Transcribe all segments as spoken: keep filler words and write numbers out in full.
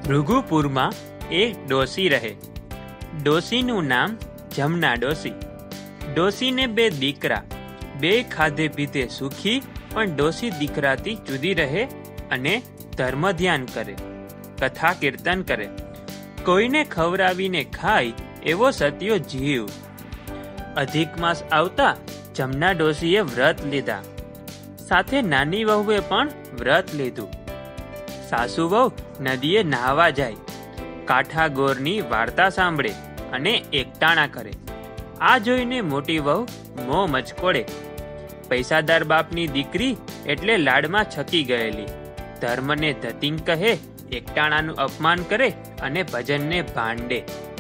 ભૃગુપુરમાં એક ડોસી રહે. ડોસીનું નામ જમના ડોસી. ડોસીને બે દીકરા. બે ખાધે પીધે સુખી, પણ ડોસી દીકરાથી જુદી રહે અને ધર્મ ધ્યાન કરે, કથા કીર્તન કરે. કોઈને ખવડાવીને ખાય એવો સત્યો જીવ. અધિક માસ આવતા જમના ડોસીએ વ્રત લીધા. સાથે નાની વહુએ પણ વ્રત લીધું. સાસુ વહુ નદીએ નહાવા જાય, કાંઠા ગોરની વાર્તા સાંભળે અને એકટાણા કરે. આ જોઈને મોટી વહુ મોં મચકોડે. પૈસાદાર બાપની દીકરી એટલે લાડમાં છકી ગયેલી. ધર્મને ધતિંગ કહે, એકટાણાનું અપમાન કરે અને ભજનને ભાંડે.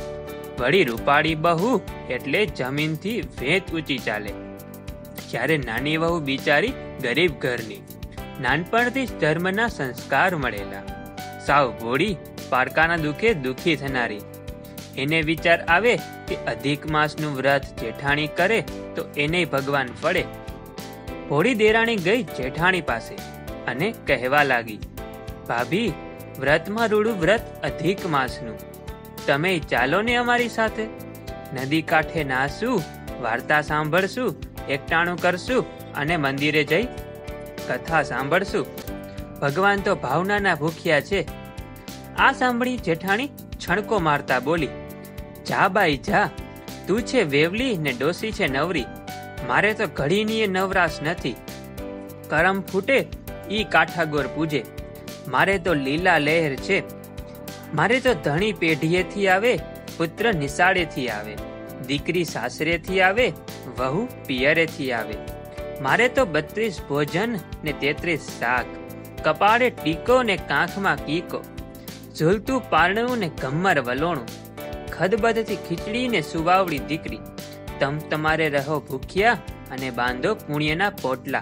વળી રૂપાળી બહુ એટલે જમીનથી વેત ઊંચી ચાલે. જ્યારે નાની વહુ બિચારી ગરીબ ઘરની, નાનપણથી જ ધર્મના સંસ્કાર મળેલા. સાવ ભોળી, પારકાના દુખે દુખી થનારી. એને વિચાર આવે કે અધિક માસનું વ્રત જેઠાણી કરે તો એને ભગવાન ફળે. ભોળી દેરાણી ગઈ જેઠાણી પાસે અને કહેવા લાગી, ભાભી, વ્રતમાં રૂડું વ્રત અધિક માસનું, તમે ચાલો ને અમારી સાથે. નદી કાંઠે નાહશું, વાર્તા સાંભળશું, એકટાણું કરશું અને મંદિરે જઈ કથા સાંભળશું. ભગવાન તો ભાવનાના ભૂખ્યા છે. આ સાંભળી જેઠાણી છણકો મારતા બોલી, જા બાઈ જા, તું છે વેવલી ને ડોસી છે નવરી. મારે તો ઘડીની નવરાશ નથી. કરમ ફૂટે ઈ કાંઠાગોર પૂજે, મારે તો લીલા લહેર છે. મારે તો ધણી પેઢીએથી આવે, પુત્ર નિશાળેથી આવે, દીકરી સાસરેથી આવે, વહુ પિયરેથી આવે. મારે તો બત્રીસ ભોજન ને તેત્રીસ શાક, કપાળે ટીકો ને કાંખમાં કીકો, ઝૂલતું પારણું ને ગમ્મર વલોણું, ખદબદથી ખીચડી ને સુવાવડી દીકરી. તમ તમારે રહો ભૂખ્યા અને બાંધો પુણ્યના પોટલા.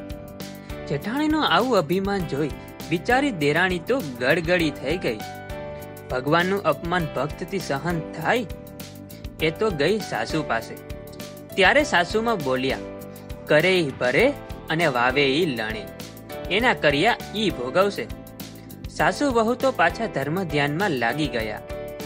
જેઠાણીનું આવું અભિમાન જોઈ બિચારી દેરાણી તો ગડગડી થઈ ગઈ. ભગવાનનું અપમાન ભક્તથી સહન થાય? એ તો ગઈ સાસુ પાસે. ત્યારે સાસુમાં બોલ્યા, કરે ઈ ભરે અને વાવે ઈ લણે, એના કર્યા ઈ ભોગવશે. સાસુ વહુ તો પાછા ધર્મ ધ્યાનમાં લાગી ગયા.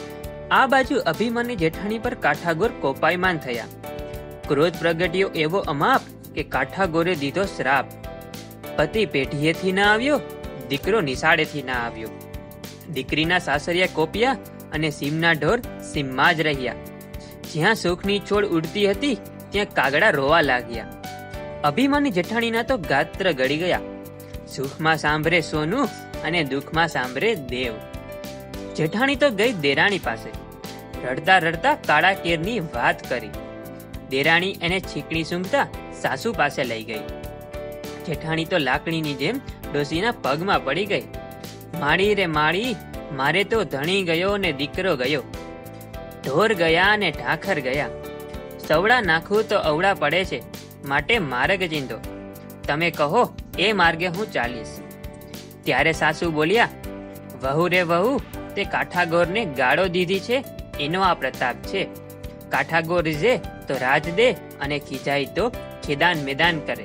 આ બાજુ અભિમાની જેઠાણી પર કાંઠાગોર કોપાયમાન થયા. ક્રોધ પ્રગટ્યો એવો અમાપ કે કાંઠાગોરે દીધો શ્રાપ. પતિ પેઢીએથી ના આવ્યો, દીકરો નિશાળેથી ના આવ્યો. દીકરીના સાસરિયા કોપ્યા અને સીમના ઢોર સીમમાં જ રહ્યા. જ્યાં સુખની છોડ ઉડતી હતી ત્યાં કાગડા રોવા લાગ્યા. અભિમાની જેઠાણીના તો ગાત્ર ગળી ગયા. સુખમાં સાંભળે સોનું અને દુઃખમાં સાંભળે દેવ. જેઠાણી તો ગઈ દેરાણી પાસે. રડતા રડતા કાળા કેરની વાત કરી. દેરાણી એને છીકણી સૂંઘતા સાસુ પાસે લઈ ગઈ. જેઠાણી તો લાકડીની જેમ ડોસીના પગમાં પડી ગઈ. માળી રે માળી, મારે તો ધણી ગયો ને દીકરો ગયો, ઢોર ગયા ને ઢાખર ગયા. સવડા નાખું તો અવળા પડે છે, માટે માર્ગ ચીંધો. તમે કહો એ માર્ગે હું ચાલીશ. ત્યારે સાસુ બોલ્યા, વહુ રે વહુ, તે કાંઠાગોરને ગાળો દીધી છે, એનો આ પ્રતાપ છે. કાંઠાગોર રીઝે તો રાજ દે અને ખીજાય તો ખેદાન મેદાન કરે.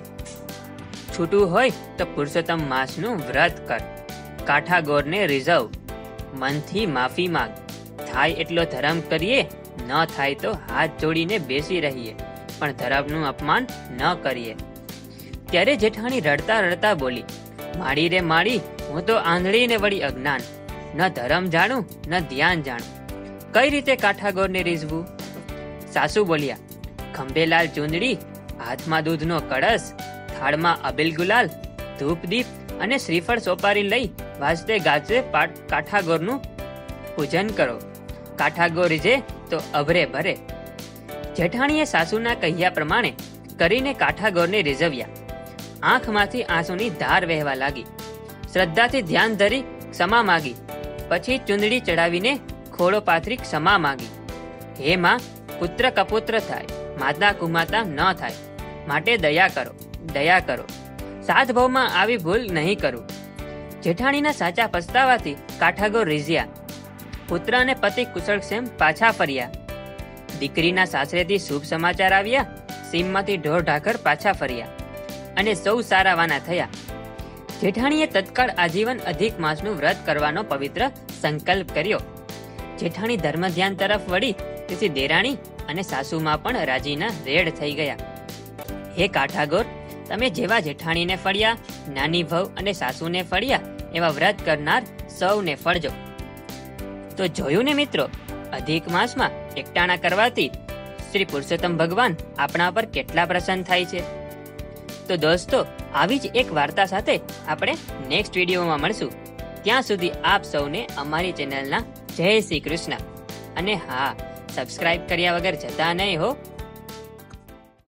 છૂટું હોય તો પુરુષોત્તમ માસનું વ્રત કર. કાંઠાગોરને રીઝવ, મનથી માફી માંગ. થાય એટલો ધર્મ કરીએ, ન થાય તો હાથ જોડીને બેસી રહીએ, પણ ધર્મનું અપમાન ન કરીએ. ત્યારે જેઠાણી રડતા રડતા બોલી, માળી રે માળી, હું તો આંધળી ને વળી અજ્ઞાન, ન ધર્મ જાણું ન ધ્યાન જાણું, કઈ રીતે કાંઠાગોરને રીઝવું. સાસુ બોલ્યા, ખંભેલાલ ચૂંદડી, હાથમાં દૂધનો કળશ, થાળમાં અબીલ ગુલાલ, ધૂપ દીપ અને શ્રીફળ સોપારી લઈ વાજતે ગાજતે કાંઠાગોરનું પૂજન કરો. કાંઠાગોર રીઝે તો અભરે ભરે. જેઠાણીએ સાસુના કહ્યા પ્રમાણે કરીને કાંઠાગોરને રીઝવ્યા. આંખમાંથી આંસુની ધાર વહેવા લાગી. શ્રદ્ધાથી ધ્યાન ધરી ક્ષમા માગી. પછી ચૂંદડી ચડાવીને ખોળો પાથરી ક્ષમા માગી. હે માં, પુત્ર કપુત્ર થાય, માતા કુમાતા ન થાય, માટે દયા કરો, દયા કરો. સાત ભાવમાં આવી ભૂલ નહીં કરું. જેઠાણીના સાચા પસ્તાવાથી કાંઠાગોર રીઝ્યા. પુત્ર અને પતિ કુશળક્ષેમ પાછા ફર્યા. દીકરીના સાસરેથી શુભ સમાચાર આવ્યા. સીમમાંથી ઢોર ઢાખર પાછા ફર્યા અને સૌ સારાવાના થયા. જેઠાણીએ તત્કાળ આજીવન અધિક માસનું વ્રત કરવાનો પવિત્ર સંકલ્પ કર્યો. જેઠાણી ધર્મ ધ્યાન તરફ વળી તેથી દેરાણી અને સાસુમાં પણ રાજીના રેડ થઈ ગયા. હે કાઠાગોર, તમે જેવા જેઠાણીને ફળ્યા, નાની વહુ અને સાસુને ફળ્યા, એવા વ્રત કરનાર સૌને ફળજો. તો જોયું ને મિત્રો, અધિક માસમાં એકટાણા કરવાથી શ્રી પુરુષોત્તમ ભગવાન આપણા પર કેટલા પ્રસન્ન થાય છે. તો દોસ્તો, આવી જ એક વાર્તા સાથે આપણે નેક્સ્ટ વિડીયોમાં મળશું. ત્યાં સુધી આપ સૌને અમારી ચેનલના જય શ્રી કૃષ્ણ. અને હા, સબસ્ક્રાઇબ કર્યા વગર જતા નહીં હો.